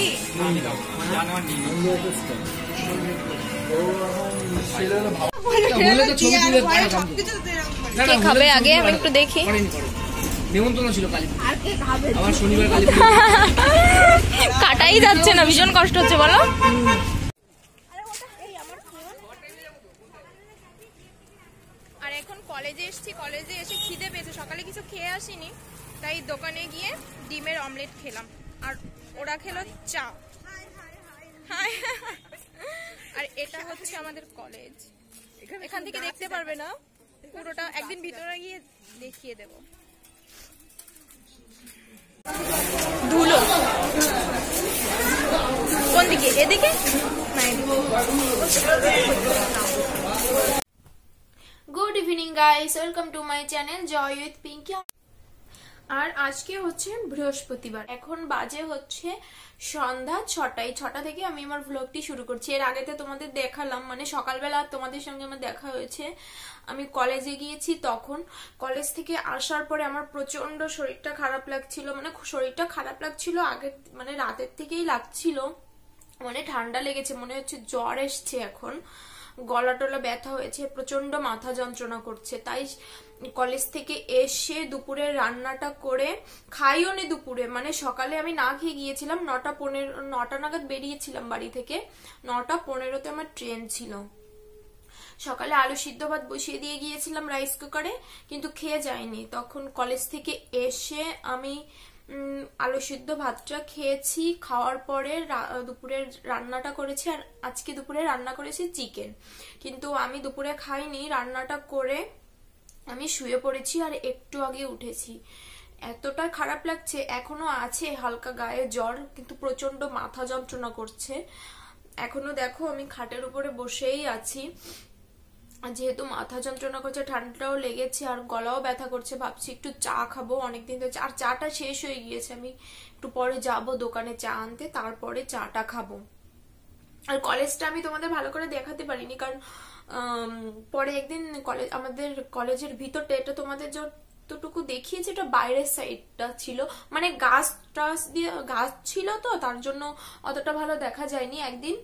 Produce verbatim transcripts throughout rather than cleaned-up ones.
কে খাবে আগে আমি একটু দেখি। নেমন্তন্ন ছিল কালী আমার শনিবার কালী কাটাই যাচ্ছে না, ভীষণ কষ্ট হচ্ছে বলো। আর এখন কলেজে এসেছি, কলেজে এসে খিদে পেয়েছে, সকালে কিছু খেয়ে আসিনি, তাই দোকানে গিয়ে ডিমের অমলেট খেলাম আর ওরা খেলো চা। আর এটা হচ্ছে আমাদের কলেজ, এখান থেকে দেখতে পারবে না পুরোটা, একদিন ভিতরে গিয়ে দেখিয়ে দেব। ধুলো কোন দিকে? এদিকে না এদিকে। Good evening guys, welcome to my channel Joy with Pinky. আর আজকে হচ্ছে বৃহস্পতিবার, এখন বাজে হচ্ছে সন্ধ্যা ছটায়। ছটা থেকে আমি আমার ভ্লগটি শুরু করছি। এর আগেতে তোমাদের দেখালাম, মানে সকালবেলা তোমাদের সঙ্গে আমার দেখা হয়েছে, আমি কলেজে গিয়েছি। তখন কলেজ থেকে আসার পরে আমার প্রচন্ড শরীরটা খারাপ লাগছিল, মানে শরীরটা খারাপ লাগছিল আগে, মানে রাতের থেকেই লাগছিল, মানে ঠান্ডা লেগেছে, মনে হচ্ছে জ্বর এসছে, এখন গলা টলা ব্যথা হয়েছে, প্রচন্ড মাথা যন্ত্রণা করছে। তাই কলেজ থেকে এসে দুপুরে রান্নাটা করে খাইও নি দুপুরে, মানে সকালে আমি না খেয়ে গিয়েছিলাম, নটা পনেরো নটা নাগাদ বেরিয়েছিলাম বাড়ি থেকে, নটা পনেরোতে আমার ট্রেন ছিল। সকালে আলু সিদ্ধ ভাত বসিয়ে দিয়ে গিয়েছিলাম রাইস কুকারে, কিন্তু খেয়ে যায়নি। তখন কলেজ থেকে এসে আমি আলু সিদ্ধ ভাতটা খেয়েছি, খাওয়ার পরে দুপুরের রান্নাটা করেছি। আর আজকে দুপুরে রান্না করেছি চিকেন, কিন্তু আমি দুপুরে খাইনি, রান্নাটা করে আমি শুয়ে পড়েছি আর একটু আগে উঠেছি। এতটা খারাপ লাগছে, এখনো আছে হালকা গায়ে জ্বর, কিন্তু প্রচন্ড মাথা যন্ত্রণা করছে এখনো। দেখো আমি খাটের উপরে বসেই আছি, যেহেতু মাথা যন্ত্রণা করছে, ঠান্ডাটাও লেগেছে আর গলাও ব্যথা করছে, ভাবছি একটু চা খাবো, অনেকদিন তো। আর চাটা শেষ হয়ে গিয়েছে, আমি একটু পরে যাব দোকানে চা আনতে, তারপরে চাটা খাবো। আর কলেজটা আমি তোমাদের ভালো করে দেখাতে পারিনি, কারণ পরে একদিন কলেজ, আমাদের কলেজের ভিতরটা, এটা তোমাদের যতটুকু দেখিয়েছে এটা বাইরের সাইডটা ছিল, মানে গাছ টাছ দিয়ে গাছ ছিল তো, তার জন্য অতটা ভালো দেখা যায়নি। একদিন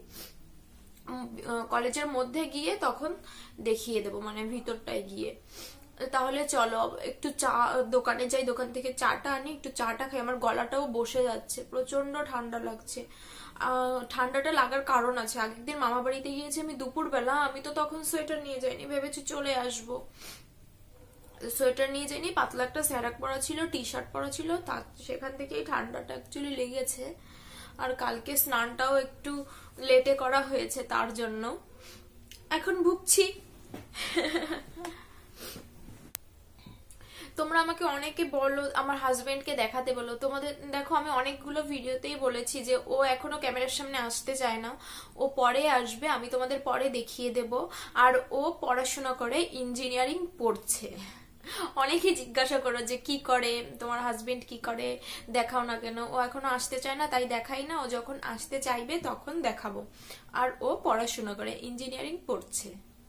কলেজের মধ্যে গিয়ে তখন দেখিয়ে দেবো, মানে ভিতরটায় গিয়ে। তাহলে চলো একটু চা দোকানে যাই, দোকান থেকে চাটা আনি, একটু চাটা খাই। আমার গলাটাও বসে যাচ্ছে, প্রচন্ড ঠান্ডা লাগছে। আহ ঠান্ডাটা লাগার কারণ আছে, আগের দিন মামা বাড়িতে গিয়েছি আমি দুপুর বেলা, আমি তো তখন সোয়েটার নিয়ে যাইনি, ভেবেছি চলে আসবো, সোয়েটার নিয়ে যাইনি, পাতলা একটা স্যারাক পরা ছিল, টি শার্ট পরা ছিল, তার সেখান থেকেই ঠান্ডাটা অ্যাকচুয়ালি লেগেছে। আর কালকে স্নানটাও একটু লেটে করা হয়েছে, তার জন্য এখন ভুগছি। তোমরা আমাকে অনেকে বলো, আমার হাজবেন্ডকে দেখাতে বলো। তোমাদের দেখো, আমি অনেকগুলো ভিডিওতেই বলেছি যে ও এখনো ক্যামেরার সামনে আসতে চায় না, ও পরে আসবে, আমি তোমাদের পরে দেখিয়ে দেব। আর ও পড়াশোনা করে, ইঞ্জিনিয়ারিং পড়ছে। অনেকে জিজ্ঞাসা করো যে কি করে তোমার হাজবেন্ড, কি করে, দেখাও না কেন। ও এখনো আসতে চায় না, তাই দেখাই না, ও যখন আসতে চাইবে তখন দেখাবো। আর ও পড়াশোনা করে, ইঞ্জিনিয়ারিং পড়ছে।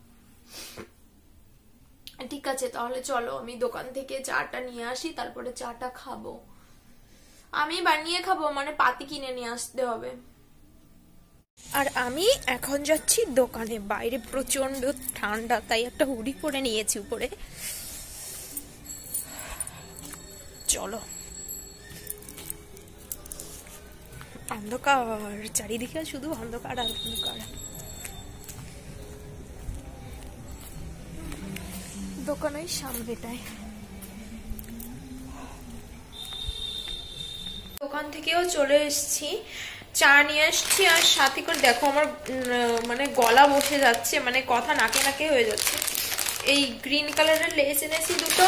ঠিক আছে, তাহলে চলো আমি দোকান থেকে চাটা নিয়ে আসি, তারপরে চাটা খাবো। আমি বানিয়ে খাবো, মানে পাতি কিনে নিয়ে আসতে হবে। আর আমি এখন যাচ্ছি দোকানে, বাইরে প্রচন্ড ঠান্ডা, তাই একটা হুডি পরে নিয়েছি উপরে। চলো, অন্ধকার চারিদিকে, শুধু অন্ধকার আর অন্ধকার। দোকানের সামনেটায়, দোকান থেকেও চলে এসেছি, চা নিয়ে আসছি। আর সাথে করে দেখো আমার মানে গলা বসে যাচ্ছে, মানে কথা নাকে নাকে হয়ে যাচ্ছে। এই গ্রিন কালারের লেস এনেছি দুটো,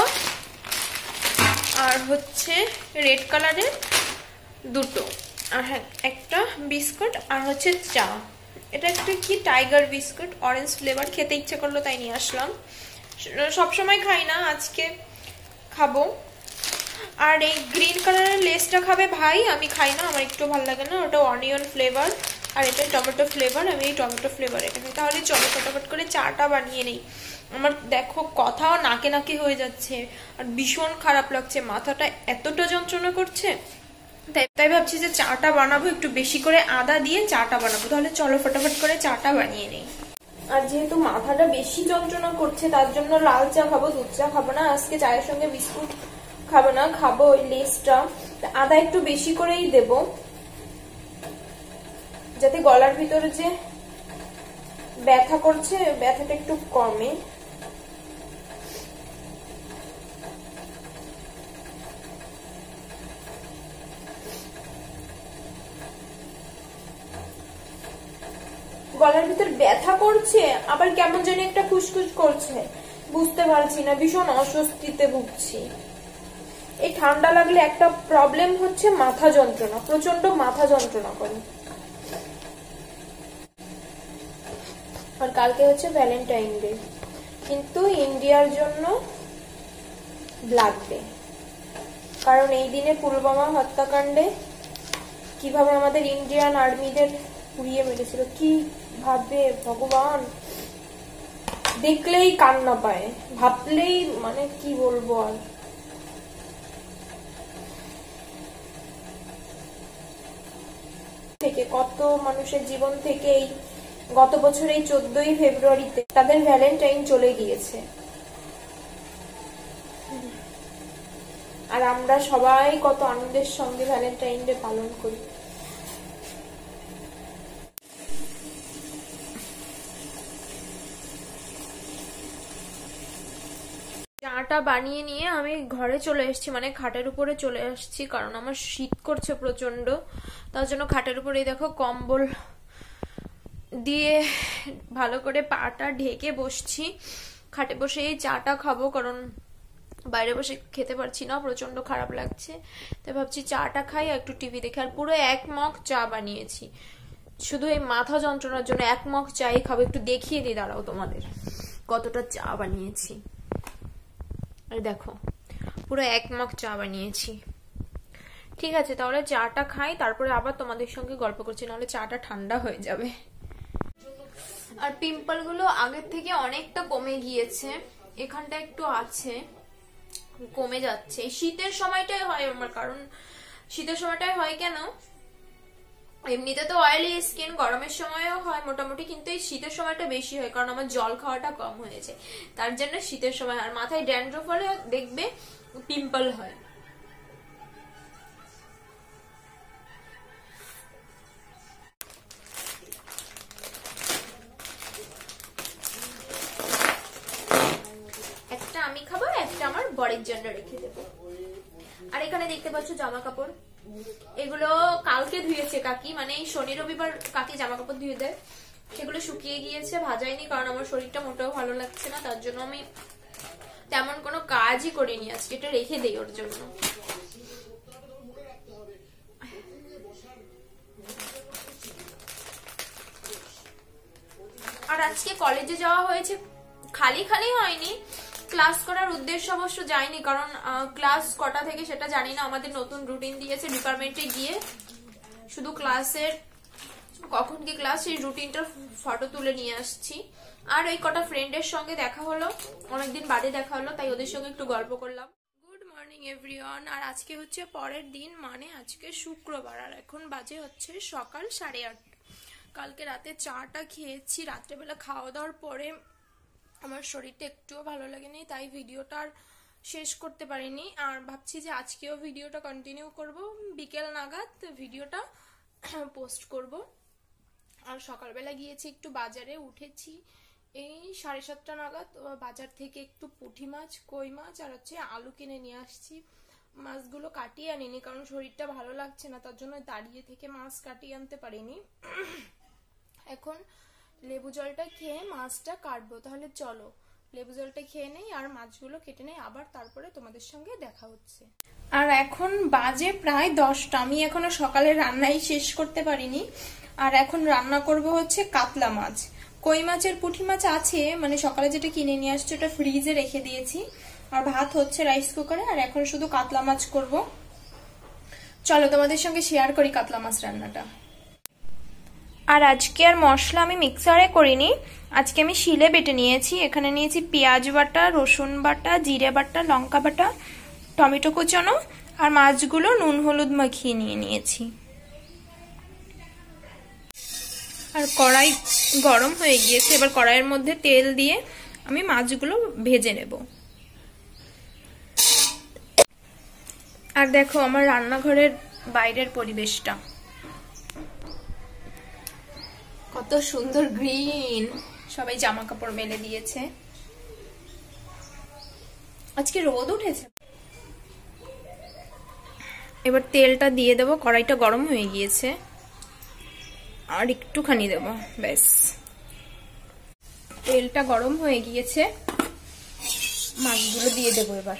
আর হচ্ছে রেড কালারের দুটো, আর হ্যাঁ একটা বিস্কুট, আর হচ্ছে চা। এটা একটা কি টাইগার বিস্কুট, অরেঞ্জ ফ্লেভার, খেতে ইচ্ছে করলো তাই নিয়ে আসলাম। সবসময় খাই না, আজকে খাবো। আর এই গ্রিন কালারের লেসটা খাবে ভাই, আমি খাই না, আমার একটু ভালো লাগে না, ওটা অনিয়ন ফ্লেভার, আর এটা টমেটো ফ্লেভার, আমি এই টমেটো ফ্লেভার এটা খাই। তাহলে চলো ফটাফট করে চাটা বানিয়ে নেই। আমার দেখো কথাও নাকে নাকে হয়ে যাচ্ছে, আর ভীষণ খারাপ লাগছে, মাথাটা এতটা যন্ত্রণা করছে। তাই তাই ভাবছি যে চাটা বানাবো, একটু বেশি করে আদা দিয়ে চাটা বানাবো। তাহলে চলো ফটাফট করে চাটা বানিয়ে নেই। আর যেহেতু মাথাটা বেশি যন্ত্রণা করছে তার জন্য লাল চা খাবো, দুধ চা খাবো না। আজকে চায়ের সঙ্গে বিস্কুট খাবো না, খাবো ওই লেসটা। আদা একটু বেশি করেই দেব যাতে গলার ভিতরে যে ব্যথা করছে ব্যথাটা একটু কমে। গলার ভিতর ব্যথা করছে, আবার কেমন জানি একটা খুশখুশ করছে, বুঝতে পারছি না, ভীষণ অস্বস্তিতে ভুগছি। এই ঠান্ডা লাগলে একটা প্রবলেম হচ্ছে মাথা যন্ত্রণা, প্রচন্ড মাথা যন্ত্রণা করে। আর কালকে হচ্ছে ভ্যালেন্টাইন ডে, কিন্তু ইন্ডিয়ার জন্য ব্ল্যাক ডে, কারণ এই দিনে পুলওয়ামা হত্যাকাণ্ডে কিভাবে আমাদের ইন্ডিয়ান আর্মিদের পুড়িয়ে মেরেছিল, কি ভাবে ভগবান, দেখলেই কান্না পায়, ভাবলেই মানে কি বলবো। আর থেকে কত মানুষের জীবন থেকে এই গত বছর এই চোদ্দই ফেব্রুয়ারিতে তাদের ভ্যালেন্টাইন চলে গিয়েছে, আর আমরা সবাই কত আনন্দের সঙ্গে ভ্যালেন্টাইন ডে পালন করি। চাটা বানিয়ে নিয়ে আমি ঘরে চলে এসেছি, মানে খাটের উপরে চলে আসছি, কারণ আমার শীত করছে প্রচন্ড। তার জন্য খাটের উপরে দেখো কম্বল দিয়ে ভালো করে পাটা ঢেকে বসছি। খাটে বসে এই চাটা খাবো, কারণ বাইরে বসে খেতে পারছি না, প্রচন্ড খারাপ লাগছে। তাই ভাবছি চাটা খাই আর একটু টিভি দেখে। আর পুরো এক মগ চা বানিয়েছি শুধু এই মাথা যন্ত্রণার জন্য, এক মগ চাই খাবো। একটু দেখিয়ে দিই দাঁড়াও তোমাদের কতটা চা বানিয়েছি। আর দেখো পুরো এক মগ চা বানিয়েছি। ঠিক আছে, তাহলে চাটা খাই, তারপরে আবার তোমাদের সঙ্গে গল্প করছি, নাহলে চাটা ঠান্ডা হয়ে যাবে। আর পিম্পল গুলো আগের থেকে অনেকটা কমে গিয়েছে, এখানটা একটু আছে, কমে যাচ্ছে। শীতের সময়টাই হয় আমার, কারণ শীতের সময়টাই হয় কেন, এমনিতে তো অয়েলি স্কিন গরমের সময়ও হয় মোটামুটি, কিন্তু এই শীতের সময়টা বেশি হয় কারণ আমার জল খাওয়াটা কম হয়েছে, তার জন্য শীতের সময়। আর মাথায় ড্যান্ড্রফ হলে দেখবে পিম্পল হয়। একটা আমি খাবো, একটা আমার বরের জন্য রেখে দেবো। আর এখানে দেখতে পাচ্ছ জামা কাপড়, এগুলো কালকে ধুয়েছে কাকি, মানে এই শনি রবিবার কাকি জামা কাপড় ধুয়ে দেয়, সেগুলো শুকিয়ে গিয়েছে, ভাজাইনি, কারণ আমার শরীরটা মোটেও ভালো লাগছে না, তার জন্য আমি তেমন কোনো কাজই করিনি আজকে, এটা রেখে দেই ওর জন্য। আর আজকে কলেজে যাওয়া হয়েছে, খালি খালি হয়নি, ক্লাস করার উদ্দেশ্য অবশ্য যায়নি, কারণ ক্লাস কটা থেকে সেটা জানি না, আমাদের নতুন রুটিন দিয়েছে ডিপার্টমেন্টে গিয়ে, শুধু ক্লাসের কখন কি ক্লাস সেই রুটিনটার ফটো তুলে নিয়ে আসছি। আর ওই কটা ফ্রেন্ডের সঙ্গে দেখা হলো, অনেকদিন বাদে দেখা হলো, তাই ওদের সঙ্গে একটু গল্প করলাম। Good morning everyone. আর আজকে হচ্ছে পরের দিন, মানে আজকে শুক্রবার, আর এখন বাজে হচ্ছে সকাল সাড়ে আটটা। কালকে রাতে চাটা খেয়েছি, রাত্রেবেলা খাওয়া দাওয়ার পরে আমার শরীরটা একটুও ভালো লাগেনি, তাই ভিডিওটা আর শেষ করতে পারিনি। আর ভাবছি যে আজকেও ভিডিওটা কন্টিনিউ করব, বিকেল নাগাদ ভিডিওটা পোস্ট করব। আর সকালবেলা গিয়েছি একটু বাজারে, উঠেছি এই সাড়ে সাতটা নাগাদ, বাজার থেকে একটু পুঁটি মাছ, কই মাছ আর হচ্ছে আলু কিনে নিয়ে আসছি। মাছগুলো কাটিয়ে আনিনি কারণ শরীরটা ভালো লাগছে না, তার জন্য দাঁড়িয়ে থেকে মাছ কাটিয়ে আনতে পারিনি। এখন লেবু জলটা খেয়ে মাছটা কাটবো, তাহলে চলো লেবু জলটা খেয়ে নেই আর মাছগুলো কেটে নেই, আবার তারপরে তোমাদের সঙ্গে দেখা হচ্ছে। আর এখন বাজে প্রায় দশটা, আমি এখনো সকালে রান্নাই শেষ করতে পারিনি। আর এখন রান্না করব হচ্ছে কাতলা মাছ। কই মাছের পুঁটি মাছ আছে, মানে সকালে যেটা কিনে নিয়ে আসছে ওটা ফ্রিজে রেখে দিয়েছি, আর ভাত হচ্ছে রাইস কুকারে, আর এখন শুধু কাতলা মাছ করব। চলো তোমাদের সঙ্গে শেয়ার করি কাতলা মাছ রান্নাটা। আর আজকে আর মশলা আমি মিক্সারে করিনি, আজকে আমি শিলে বেটে নিয়েছি। এখানে নিয়েছি পেঁয়াজ বাটা, রসুন বাটা, জিরে বাটা, লঙ্কা বাটা, টমেটো কুচানো আর মাছগুলো নুন হলুদ মাখিয়ে নিয়ে নিয়েছি। আর কড়াই গরম হয়ে গিয়েছে, এবার কড়াইয়ের মধ্যে তেল দিয়ে আমি মাছগুলো ভেজে নেব। আর দেখো আমার রান্নাঘরের বাইরের পরিবেশটা কত সুন্দর গ্রিন, সবাই জামা কাপড় মেলে দিয়েছে, আজকে রোদ উঠেছে। এবার তেলটা দিয়ে দেবো, কড়াইটা গরম হয়ে গিয়েছে, আর একটুখানি দেবো ব্যাস। তেলটা গরম হয়ে গিয়েছে, মাছগুলো দিয়ে দেবো এবার।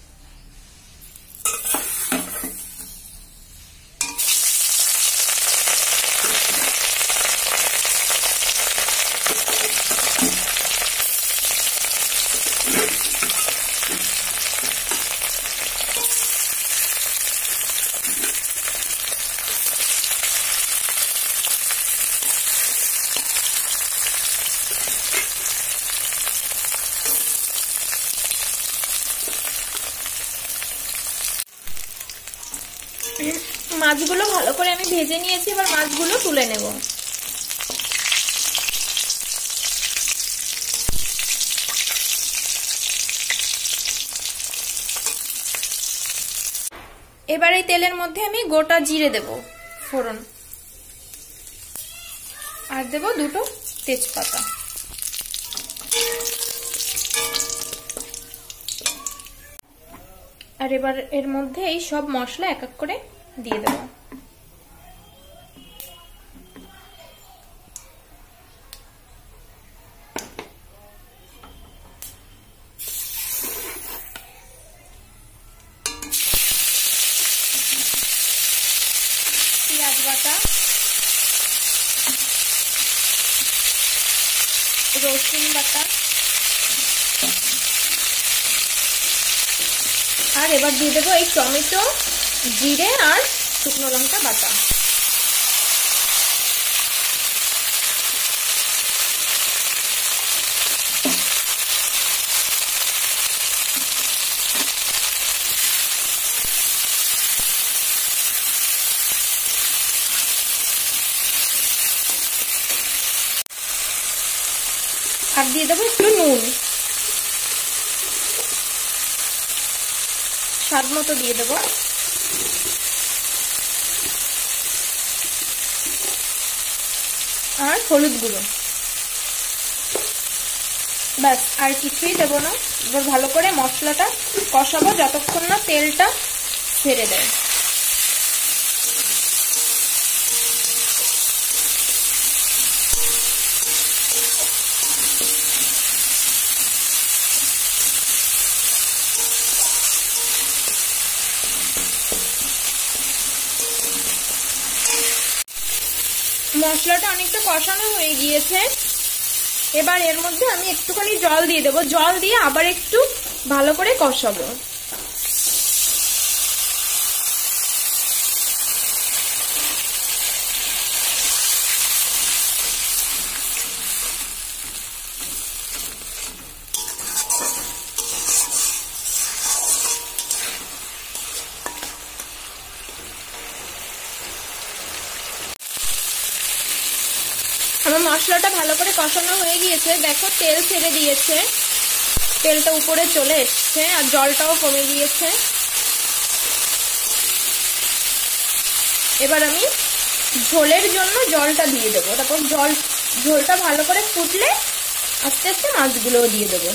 মাছগুলো ভালো করে আমি ভেজে নিয়েছি, এবার মাছগুলো তুলে নেব। এবার এই তেলের মধ্যে আমি গোটা জিরে দেব ফোড়ন, আর দেব দুটো তেজপাতা। আর এবার এর মধ্যে এই সব মশলা এক এক করে দিয়ে দেব। পেঁয়াজ বাটা, রসুন বাটা, আর এবার দিয়ে দেবো এই টমেটো, জিরে আর শুকনো লঙ্কা বাটা। আর দিয়ে দেবো একটু নুন, স্বাদ মতো দিয়ে দেবো। আর হলুদ গুঁড়ো, ব্যাস আর কিছুই দেবো না। এবার ভালো করে মশলাটা কষাবো যতক্ষণ না তেলটা ছেড়ে দেয়। মশলাটা অনেকটা কষানো হয়ে গিয়েছে, এবার এর মধ্যে আমি একটুখানি জল দিয়ে দেবো। জল দিয়ে আবার একটু ভালো করে কষাবো। আমার মশলাটা ভালো করে কষানো হয়ে গিয়েছে, দেখো তেল ছেড়ে দিয়েছে, তেলটা উপরে চলে এসছে আর জলটাও কমে গিয়েছে। এবার আমি ঝোলের জন্য জলটা দিয়ে দেবো, তারপর জল ঝোলটা ভালো করে ফুটলে আস্তে আস্তে মাছগুলোও দিয়ে দেবো।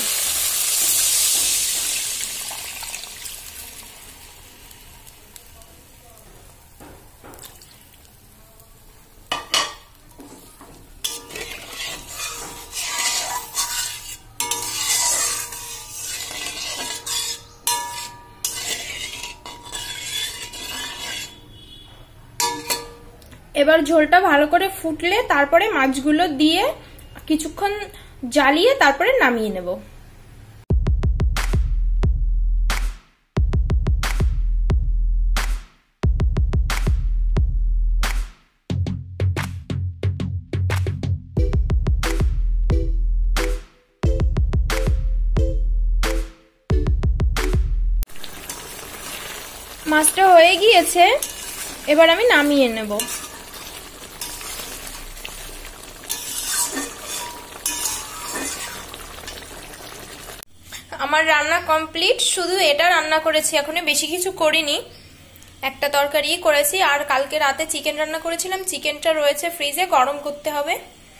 এবার ঝোলটা ভালো করে ফুটলে তারপরে মাছগুলো দিয়ে কিছুক্ষণ জ্বালিয়ে তারপরে নামিয়ে নেব। মাছটা হয়ে গিয়েছে, এবার আমি নামিয়ে নেব। আমার রান্না কমপ্লিট, শুধু এটা রান্না করেছি, এখনো বেশি কিছু করিনি। একটা তরকারি করেছি, আর কালকে রাতে চিকেন রান্না করেছিলাম, চিকেনটা রয়েছে ফ্রিজে, গরম করতে হবে।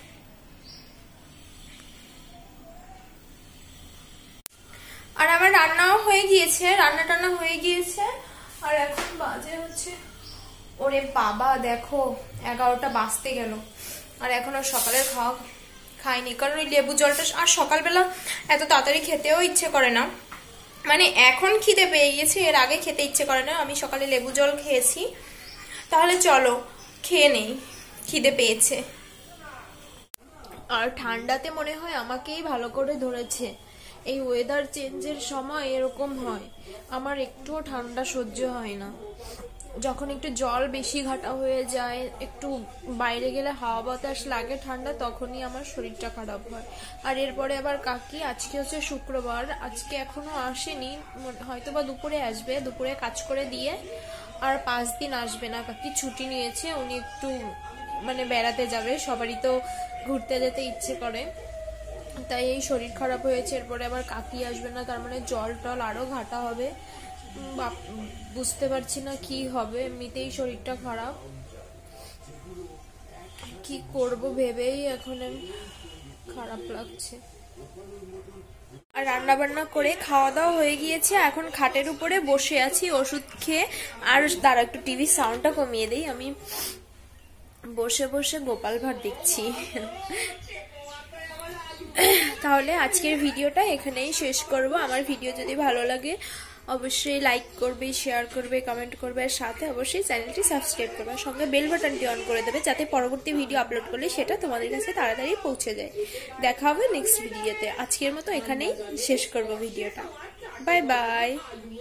আর আমার রান্নাও হয়ে গিয়েছে, রান্না টান্না হয়ে গিয়েছে। আর এখন বাজে হচ্ছে, ওরে বাবা দেখো এগারোটা বাজতে গেল, আর এখনো সকালের খাওয়া খাইনি, কারণ ওই লেবু জলটা, আর সকালবেলা এত তাড়াতাড়ি খেতেও ইচ্ছে করে না, মানে এখন খিদে পেয়ে গেছে, এর আগে খেতে ইচ্ছে করে না। আমি সকালে লেবু জল খেয়েছি, তাহলে চলো খেয়ে নেই, খিদে পেয়েছে। আর ঠান্ডাতে মনে হয় আমাকেই ভালো করে ধরেছে, এই ওয়েদার চেঞ্জের সময় এরকম হয়, আমার একটুও ঠান্ডা সহ্য হয় না। যখন একটু জল বেশি ঘাটা হয়ে যায়, একটু বাইরে গেলে হাওয়া বাতাস লাগে ঠান্ডা, তখনই আমার শরীরটা খারাপ হয়। আর এরপরে আবার কাকি, আজকে হচ্ছে শুক্রবার, আজকে এখনো আসেনি, হয়তো বা দুপুরে আসবে, দুপুরে কাজ করে দিয়ে আর পাঁচ দিন আসবে না। কাকি ছুটি নিয়েছে, উনি একটু মানে বেড়াতে যাবে, সবারই তো ঘুরতে যেতে ইচ্ছে করে, তাই এই শরীর খারাপ হয়েছে। এরপরে আবার কাকি আসবে না, তার মানে জল টল আরো ঘাটা হবে, বুঝতে পারছি না কি হবে, এমনিতেই শরীরটা খারাপ, কি করব ভেবেই এখন খারাপ লাগছে। আর রান্না বান্না করে খাওয়া দাওয়া হয়ে গিয়েছে, এখন খাটের উপরে বসে আছি ওষুধ খেয়ে। আর দাঁড়া একটু টিভির সাউন্ডটা কমিয়ে দেই, আমি বসে বসে গোপাল ভাঁড় দেখছি। তাহলে আজকের ভিডিওটা এখানেই শেষ করব। আমার ভিডিও যদি ভালো লাগে অবশ্যই লাইক করবে, শেয়ার করবে, কমেন্ট করবে, আর সাথে অবশ্যই চ্যানেলটি সাবস্ক্রাইব করবে, সঙ্গে বেল বাটনটি অন করে দেবে, যাতে পরবর্তী ভিডিও আপলোড করলে সেটা তোমাদের কাছে তাড়াতাড়ি পৌঁছে যায়। দেখা হবে নেক্সট ভিডিওতে। আজকের মতো এখানেই শেষ করব ভিডিওটা। Bye by.